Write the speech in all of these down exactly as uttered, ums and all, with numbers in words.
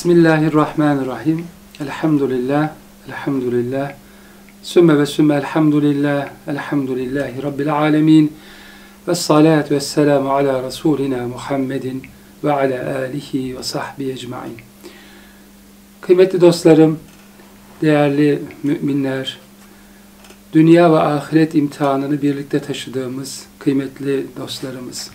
Bismillahirrahmanirrahim. Elhamdülillah, elhamdülillah. Sümme ve sümme elhamdülillah, elhamdülillahi Rabbil alemin. Ve salatu ve selamu ala Resulina Muhammedin ve ala alihi ve sahbihi ecmain. Kıymetli dostlarım, değerli müminler, dünya ve ahiret imtihanını birlikte taşıdığımız kıymetli dostlarımız.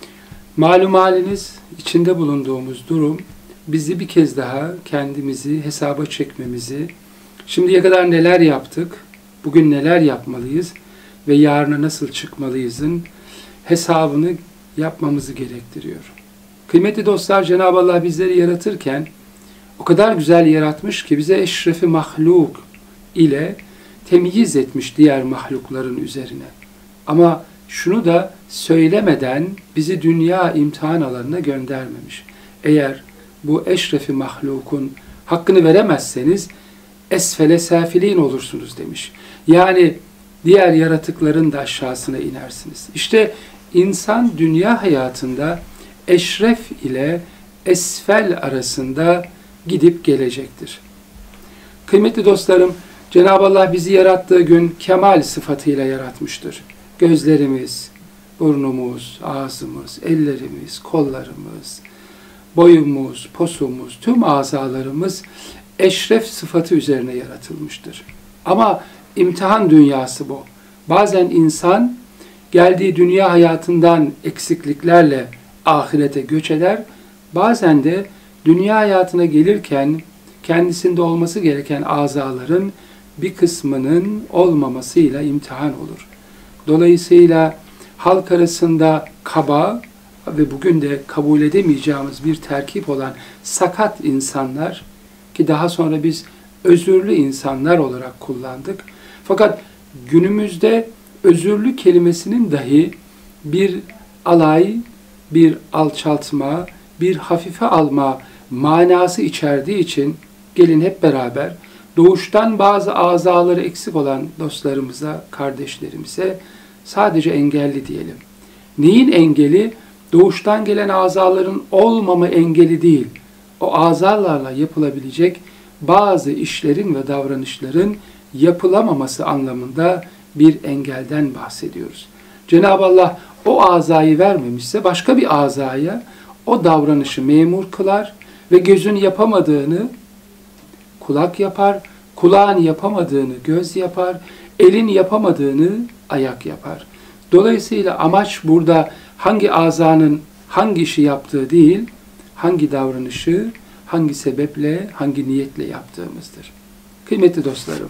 Malum haliniz, içinde bulunduğumuz durum, bizi bir kez daha kendimizi hesaba çekmemizi, şimdiye kadar neler yaptık, bugün neler yapmalıyız ve yarına nasıl çıkmalıyızın hesabını yapmamızı gerektiriyor. Kıymetli dostlar, Cenab-ı Allah bizleri yaratırken o kadar güzel yaratmış ki bize eşrefi mahluk ile temyiz etmiş diğer mahlukların üzerine. Ama şunu da söylemeden bizi dünya imtihan alanına göndermemiş. Eğer bu eşrefi mahlukun hakkını veremezseniz esfele safilin olursunuz demiş. Yani diğer yaratıkların da aşağısına inersiniz. İşte insan dünya hayatında eşref ile esfel arasında gidip gelecektir. Kıymetli dostlarım, Cenab-ı Allah bizi yarattığı gün kemal sıfatıyla yaratmıştır. Gözlerimiz, burnumuz, ağzımız, ellerimiz, kollarımız, boyumuz, posumuz, tüm azalarımız eşref sıfatı üzerine yaratılmıştır. Ama imtihan dünyası bu. Bazen insan geldiği dünya hayatından eksikliklerle ahirete göç eder. Bazen de dünya hayatına gelirken kendisinde olması gereken azaların bir kısmının olmamasıyla imtihan olur. Dolayısıyla halk arasında kaba ve bugün de kabul edemeyeceğimiz bir terkip olan sakat insanlar, ki daha sonra biz özürlü insanlar olarak kullandık. Fakat günümüzde özürlü kelimesinin dahi bir alay, bir alçaltma, bir hafife alma manası içerdiği için gelin hep beraber doğuştan bazı azaları eksik olan dostlarımıza, kardeşlerimize sadece engelli diyelim. Neyin engeli? Doğuştan gelen azaların olmama engeli değil. O azalarla yapılabilecek bazı işlerin ve davranışların yapılamaması anlamında bir engelden bahsediyoruz. Cenab-ı Allah o azayı vermemişse başka bir azaya o davranışı memur kılar ve gözün yapamadığını kulak yapar, kulağın yapamadığını göz yapar, elin yapamadığını ayak yapar. Dolayısıyla amaç burada hangi azanın hangi işi yaptığı değil, hangi davranışı, hangi sebeple, hangi niyetle yaptığımızdır. Kıymetli dostlarım,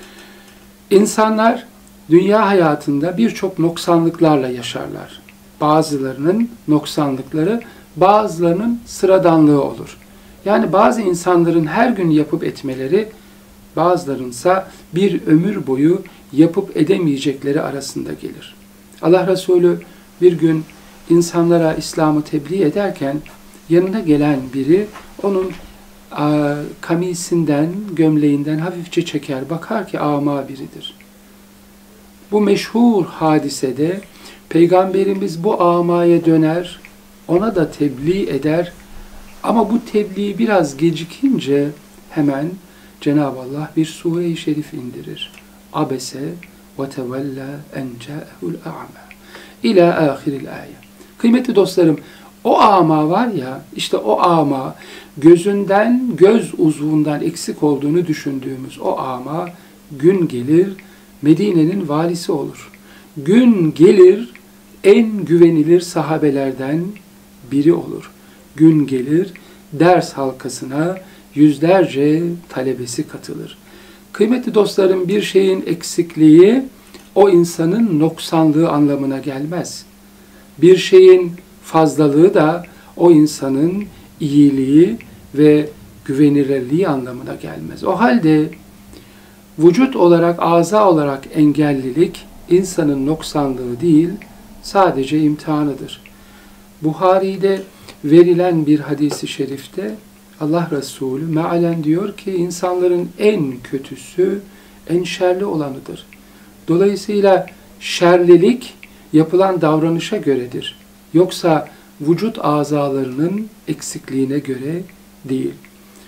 insanlar dünya hayatında birçok noksanlıklarla yaşarlar. Bazılarının noksanlıkları, bazılarının sıradanlığı olur. Yani bazı insanların her gün yapıp etmeleri, bazılarınsa bir ömür boyu yapıp edemeyecekleri arasında gelir. Allah Resulü bir gün insanlara İslam'ı tebliğ ederken yanına gelen biri onun a, kamisinden, gömleğinden hafifçe çeker, bakar ki ama biridir. Bu meşhur hadisede Peygamberimiz bu amaya döner, ona da tebliğ eder ama bu tebliğ biraz gecikince hemen Cenab-ı Allah bir sure-i şerif indirir. Abese ve tevella en câehul a'ma ila ahiril ayet. Kıymetli dostlarım, o ama var ya, işte o ama, gözünden, göz uzvundan eksik olduğunu düşündüğümüz o ama, gün gelir Medine'nin valisi olur. Gün gelir en güvenilir sahabelerden biri olur. Gün gelir ders halkasına yüzlerce talebesi katılır. Kıymetli dostlarım, bir şeyin eksikliği o insanın noksanlığı anlamına gelmez. Bir şeyin fazlalığı da o insanın iyiliği ve güvenilirliği anlamına gelmez. O halde vücut olarak, aza olarak engellilik insanın noksanlığı değil, sadece imtihanıdır. Buhari'de verilen bir hadisi şerifte Allah Resulü mealen diyor ki insanların en kötüsü en şerli olanıdır. Dolayısıyla şerlilik yapılan davranışa göredir. Yoksa vücut azalarının eksikliğine göre değil.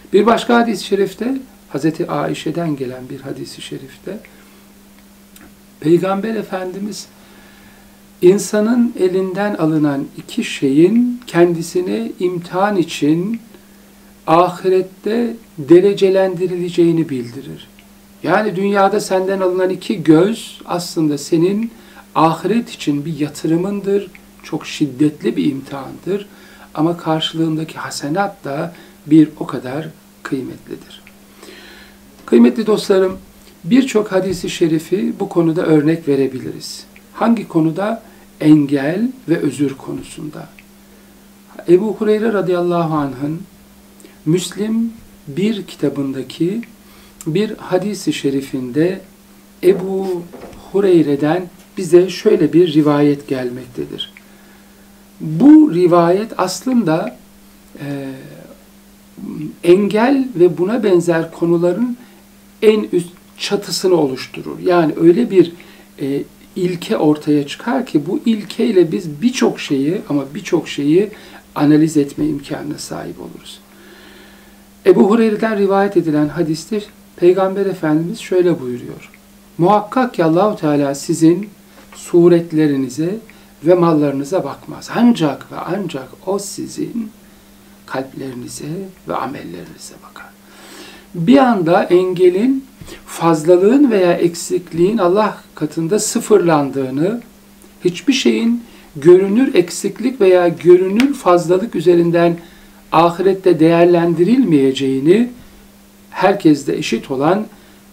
Bir başka hadis-i şerifte, Hazreti Aişe'den gelen bir hadis-i şerifte, Peygamber Efendimiz, insanın elinden alınan iki şeyin kendisine imtihan için ahirette derecelendirileceğini bildirir. Yani dünyada senden alınan iki göz aslında senin ahiret için bir yatırımındır, çok şiddetli bir imtihandır ama karşılığındaki hasenat da bir o kadar kıymetlidir. Kıymetli dostlarım, birçok hadisi şerifi bu konuda örnek verebiliriz. Hangi konuda? Engel ve özür konusunda. Ebu Hureyre radıyallahu anh'ın Müslim bir kitabındaki bir hadis-i şerifinde Ebu Hureyre'den bize şöyle bir rivayet gelmektedir. Bu rivayet aslında e, engel ve buna benzer konuların en üst çatısını oluşturur. Yani öyle bir e, ilke ortaya çıkar ki bu ilkeyle biz birçok şeyi ama birçok şeyi analiz etme imkanına sahip oluruz. Ebu Hureyre'den rivayet edilen hadiste Peygamber Efendimiz şöyle buyuruyor. Muhakkak ki Allah-u Teala sizin suretlerinize ve mallarınıza bakmaz. Ancak ve ancak o sizin kalplerinize ve amellerinize bakar. Bir anda engelin, fazlalığın veya eksikliğin Allah katında sıfırlandığını, hiçbir şeyin görünür eksiklik veya görünür fazlalık üzerinden ahirette değerlendirilmeyeceğini, herkeste eşit olan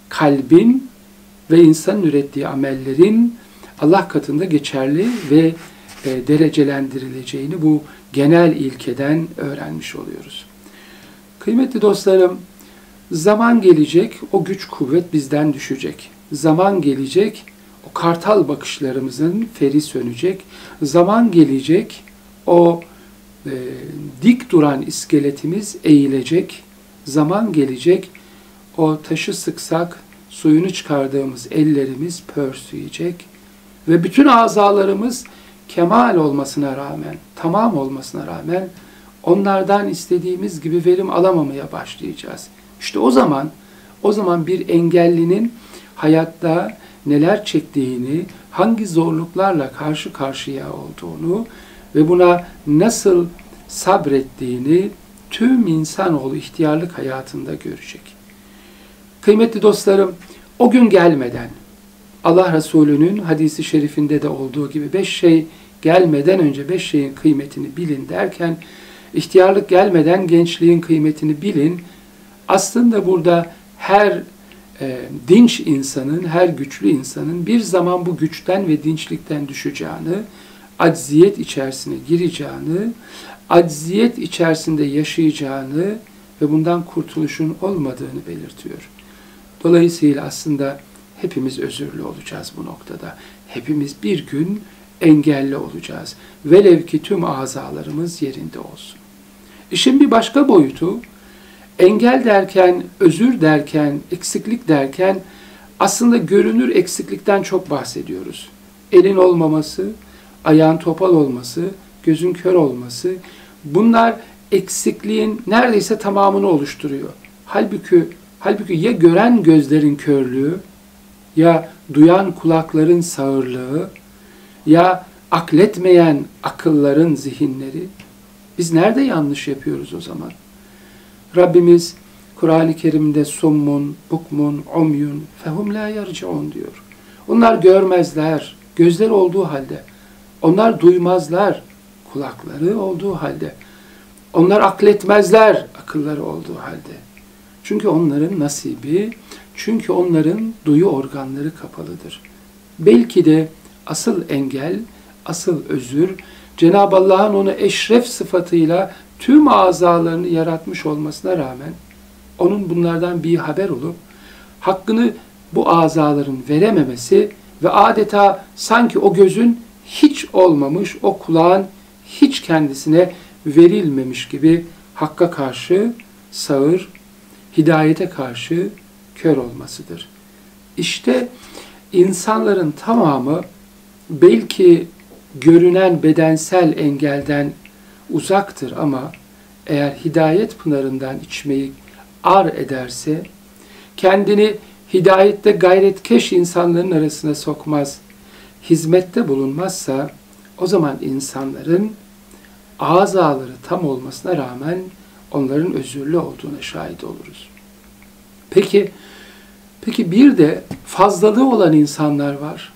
kalbin ve insanın ürettiği amellerin Allah katında geçerli ve e, derecelendirileceğini bu genel ilkeden öğrenmiş oluyoruz. Kıymetli dostlarım, zaman gelecek, o güç kuvvet bizden düşecek. Zaman gelecek, o kartal bakışlarımızın feri sönecek. Zaman gelecek, o e, dik duran iskeletimiz eğilecek. Zaman gelecek, o taşı sıksak suyunu çıkardığımız ellerimiz pörsüyecek. Ve bütün azalarımız kemal olmasına rağmen, tamam olmasına rağmen onlardan istediğimiz gibi verim alamamaya başlayacağız. İşte o zaman, o zaman bir engellinin hayatta neler çektiğini, hangi zorluklarla karşı karşıya olduğunu ve buna nasıl sabrettiğini tüm insanoğlu ihtiyarlık hayatında görecek. Kıymetli dostlarım, o gün gelmeden, Allah Resulü'nün hadisi şerifinde de olduğu gibi beş şey gelmeden önce beş şeyin kıymetini bilin derken, ihtiyarlık gelmeden gençliğin kıymetini bilin. Aslında burada her e, dinç insanın, her güçlü insanın bir zaman bu güçten ve dinçlikten düşeceğini, acziyet içerisine gireceğini, acziyet içerisinde yaşayacağını ve bundan kurtuluşun olmadığını belirtiyor. Dolayısıyla aslında hepimiz özürlü olacağız bu noktada. Hepimiz bir gün engelli olacağız. Velev ki tüm azalarımız yerinde olsun. İşin bir başka boyutu, engel derken, özür derken, eksiklik derken aslında görünür eksiklikten çok bahsediyoruz. Elin olmaması, ayağın topal olması, gözün kör olması, bunlar eksikliğin neredeyse tamamını oluşturuyor. Halbuki, halbuki ya gören gözlerin körlüğü, ya duyan kulakların sağırlığı, ya akletmeyen akılların zihinleri, biz nerede yanlış yapıyoruz o zaman? Rabbimiz Kur'an-ı Kerim'de summun, bukmun, umyun, fehum la yerciun diyor. Onlar görmezler, gözleri olduğu halde. Onlar duymazlar, kulakları olduğu halde. Onlar akletmezler, akılları olduğu halde. Çünkü onların nasibi, çünkü onların duyu organları kapalıdır. Belki de asıl engel, asıl özür, Cenab-ı Allah'ın onu eşref sıfatıyla tüm azalarını yaratmış olmasına rağmen onun bunlardan bir haber olup hakkını bu azaların verememesi ve adeta sanki o gözün hiç olmamış, o kulağın hiç kendisine verilmemiş gibi hakka karşı sağır, hidayete karşı kör olmasıdır. İşte insanların tamamı belki görünen bedensel engelden uzaktır ama eğer hidayet pınarından içmeyi ar ederse, kendini hidayette gayretkeş insanların arasına sokmaz, hizmette bulunmazsa, o zaman insanların azaları tam olmasına rağmen onların özürlü olduğuna şahit oluruz. Peki, peki bir de fazlalığı olan insanlar var.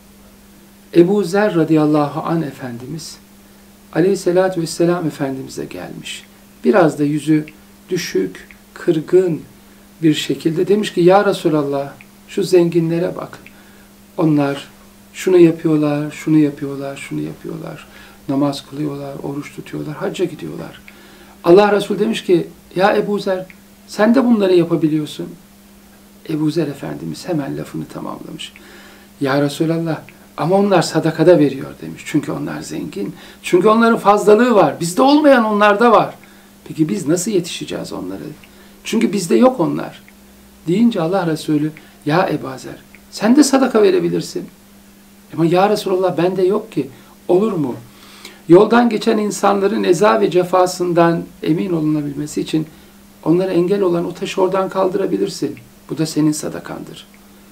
Ebu Zer radıyallahu anh Efendimiz, aleyhissalatü vesselam Efendimiz'e gelmiş. Biraz da yüzü düşük, kırgın bir şekilde demiş ki, ya Resulallah, şu zenginlere bak. Onlar şunu yapıyorlar, şunu yapıyorlar, şunu yapıyorlar. Namaz kılıyorlar, oruç tutuyorlar, hacca gidiyorlar. Allah Resulü demiş ki, ya Ebu Zer, sen de bunları yapabiliyorsun. Ebu Zer Efendimiz hemen lafını tamamlamış. Ya Resulallah, ama onlar sadakada veriyor demiş. Çünkü onlar zengin. Çünkü onların fazlalığı var. Bizde olmayan onlarda var. Peki biz nasıl yetişeceğiz onları? Çünkü bizde yok onlar. Deyince Allah Resulü, ya Ebu Zer, sen de sadaka verebilirsin. Ama ya Resulallah, bende yok ki. Olur mu? Yoldan geçen insanların eza ve cefasından emin olunabilmesi için onlara engel olan o taşı oradan kaldırabilirsin. Bu da senin sadakandır.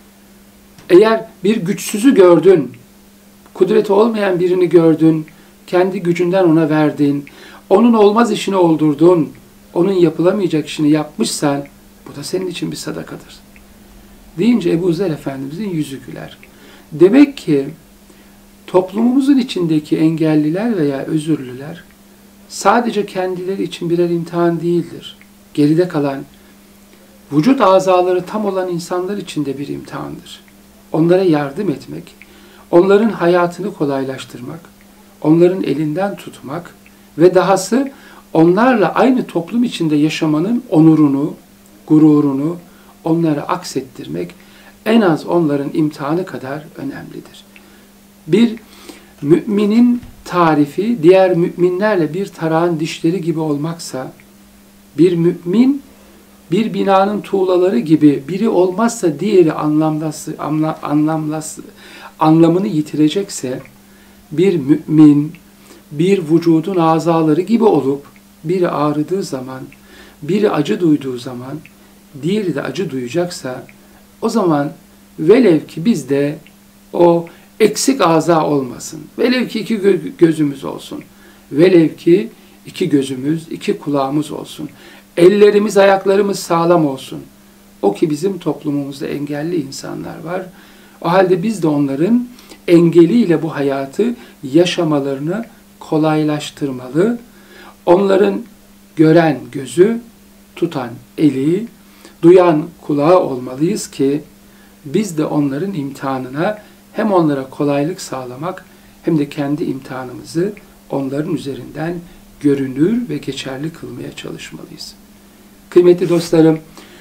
Eğer bir güçsüzü gördün, kudreti olmayan birini gördün, kendi gücünden ona verdin, onun olmaz işini oldurdun, onun yapılamayacak işini yapmışsan, bu da senin için bir sadakadır. Deyince Ebu Zer Efendimizin yüzü güler. Demek ki toplumumuzun içindeki engelliler veya özürlüler sadece kendileri için birer imtihan değildir. Geride kalan, vücut azaları tam olan insanlar için de bir imtihandır. Onlara yardım etmek, onların hayatını kolaylaştırmak, onların elinden tutmak ve dahası onlarla aynı toplum içinde yaşamanın onurunu, gururunu onlara aksettirmek en az onların imtihanı kadar önemlidir. Bir müminin tarifi diğer müminlerle bir tarağın dişleri gibi olmaksa, bir mümin bir binanın tuğlaları gibi biri olmazsa diğeri anlamlası, anla, anlamlası, anlamını yitirecekse, bir mümin bir vücudun azaları gibi olup biri ağrıdığı zaman, biri acı duyduğu zaman diğeri de acı duyacaksa, o zaman velev ki bizde o eksik aza olmasın. Velev ki iki gözümüz olsun. Velev ki iki gözümüz, iki kulağımız olsun. Ellerimiz, ayaklarımız sağlam olsun. O ki bizim toplumumuzda engelli insanlar var. O halde biz de onların engeliyle bu hayatı yaşamalarını kolaylaştırmalı. Onların gören gözü, tutan eli, duyan kulağı olmalıyız ki biz de onların imtihanına hem onlara kolaylık sağlamak hem de kendi imtihanımızı onların üzerinden görünür ve geçerli kılmaya çalışmalıyız. Kıymetli dostlarım,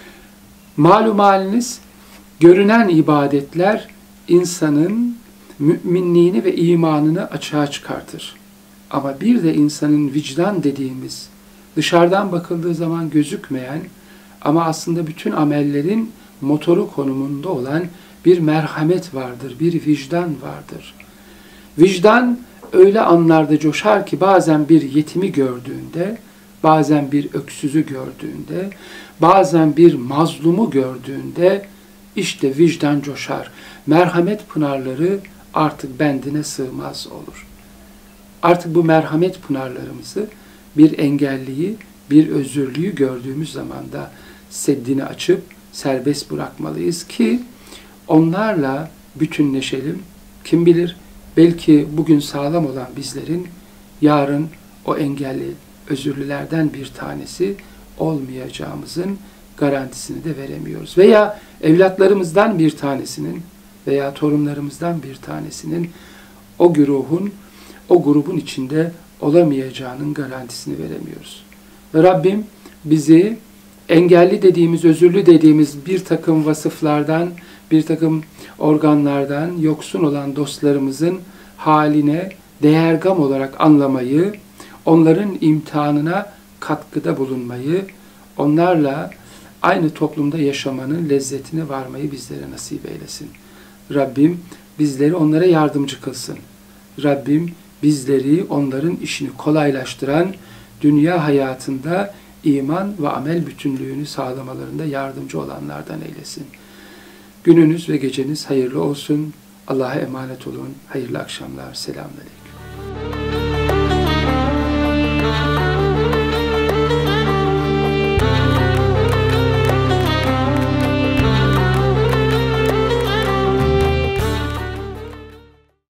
malum haliniz, görünen ibadetler insanın müminliğini ve imanını açığa çıkartır. Ama bir de insanın vicdan dediğimiz, dışarıdan bakıldığı zaman gözükmeyen ama aslında bütün amellerin motoru konumunda olan bir merhamet vardır, bir vicdan vardır. Vicdan öyle anlarda coşar ki bazen bir yetimi gördüğünde, bazen bir öksüzü gördüğünde, bazen bir mazlumu gördüğünde işte vicdan coşar. Merhamet pınarları artık bendine sığmaz olur. Artık bu merhamet pınarlarımızı bir engelliyi, bir özürlüyü gördüğümüz zaman da seddini açıp serbest bırakmalıyız ki onlarla bütünleşelim. Kim bilir, belki bugün sağlam olan bizlerin yarın o engelli özürlülerden bir tanesi olmayacağımızın garantisini de veremiyoruz. Veya evlatlarımızdan bir tanesinin veya torunlarımızdan bir tanesinin o güruhun, o grubun içinde olamayacağının garantisini veremiyoruz. Ve Rabbim bizi engelli dediğimiz, özürlü dediğimiz bir takım vasıflardan, bir takım organlardan yoksun olan dostlarımızın haline değergam olarak anlamayı, onların imtihanına katkıda bulunmayı, onlarla aynı toplumda yaşamanın lezzetine varmayı bizlere nasip eylesin. Rabbim bizleri onlara yardımcı kılsın. Rabbim bizleri onların işini kolaylaştıran, dünya hayatında iman ve amel bütünlüğünü sağlamalarında yardımcı olanlardan eylesin. Gününüz ve geceniz hayırlı olsun. Allah'a emanet olun. Hayırlı akşamlar. Selamünaleyküm.